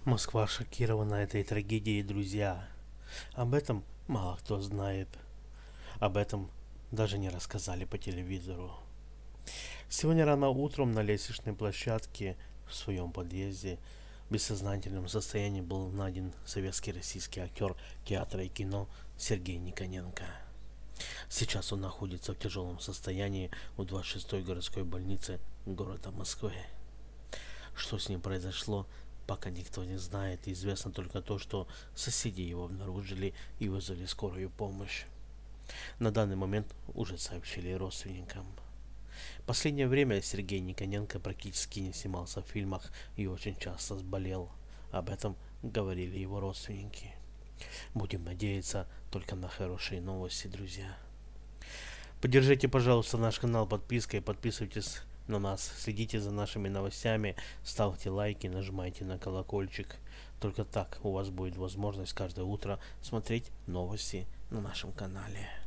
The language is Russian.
Москва шокирована этой трагедией, друзья. Об этом мало кто знает. Об этом даже не рассказали по телевизору. Сегодня рано утром на лестничной площадке в своем подъезде в бессознательном состоянии был найден советский российский актер театра и кино Сергей Никоненко. Сейчас он находится в тяжелом состоянии в 26-й городской больнице города Москвы. Что с ним произошло, пока никто не знает. Известно только то, что соседи его обнаружили и вызвали скорую помощь. На данный момент уже сообщили родственникам. В последнее время Сергей Никоненко практически не снимался в фильмах и очень часто болел. Об этом говорили его родственники. Будем надеяться только на хорошие новости, друзья. Поддержите, пожалуйста, наш канал подпиской, подписывайтесь на нас, следите за нашими новостями, ставьте лайки, нажимайте на колокольчик. Только так у вас будет возможность каждое утро смотреть новости на нашем канале.